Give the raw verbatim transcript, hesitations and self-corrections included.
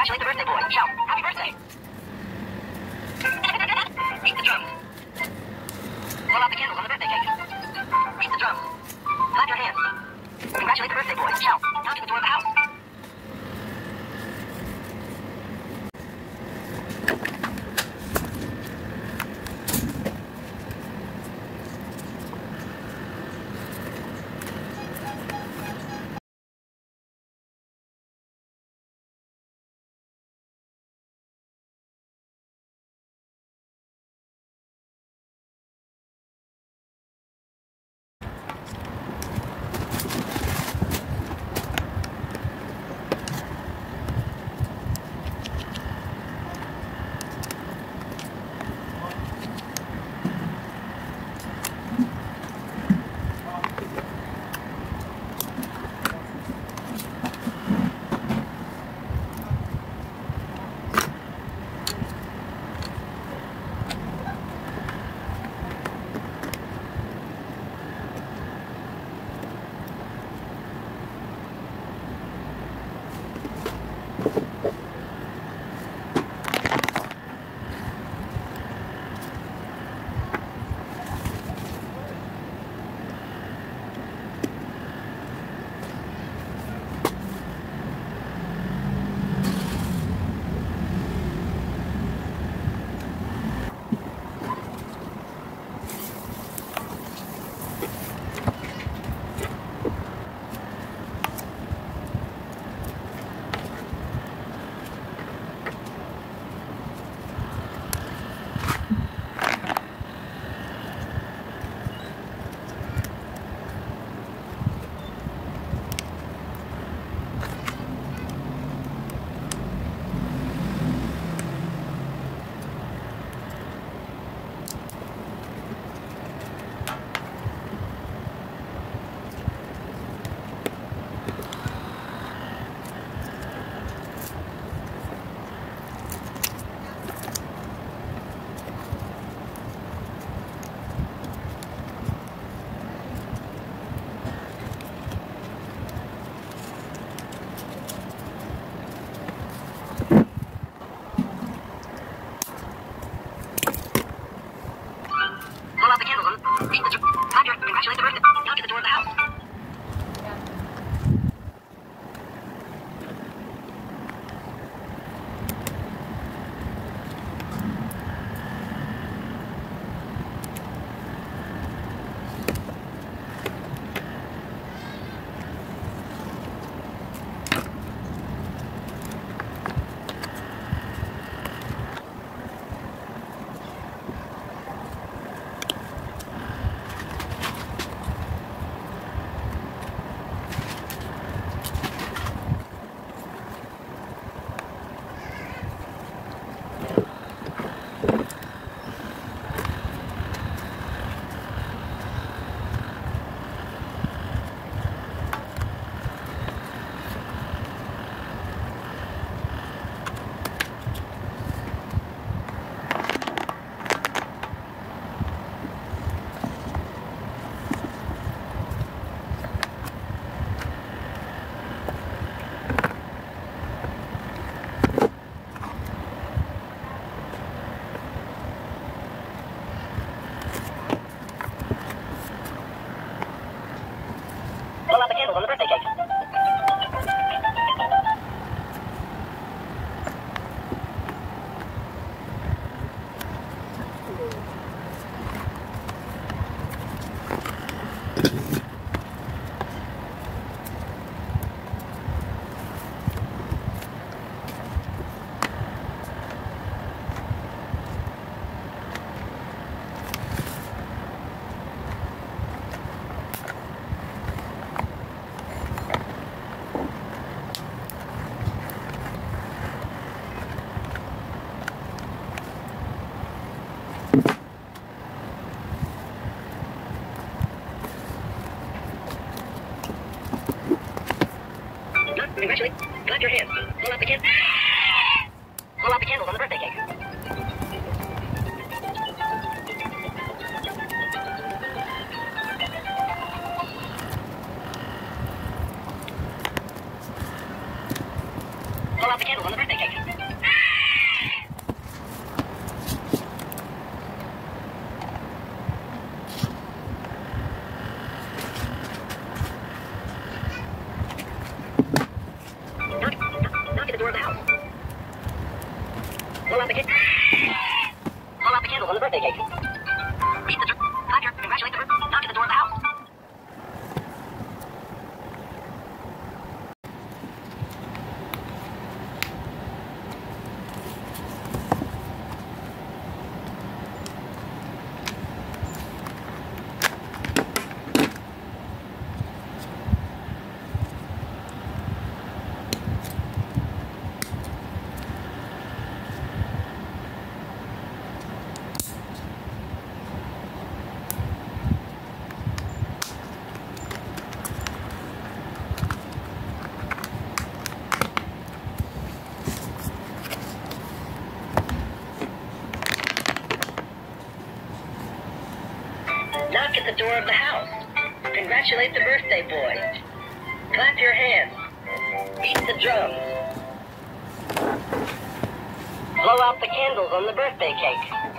Congratulate the birthday boy. Shout, happy birthday. Beat the drums. Blow out the candles on the birthday cake. Beat the drums. Clap your hands. Congratulate the birthday boy. Shout, knock at the door of the house. Congratulate the birthday. Knock at the door of the house. Blow out the candles on the birthday cake. Congratulate. Clap your hands. Blow out the candles. Blow out the candles on the birthday cake. Blow out the candles on the birthday cake. door of the house. Congratulate the birthday boy. Clap your hands. Beat the drums. Blow out the candles on the birthday cake.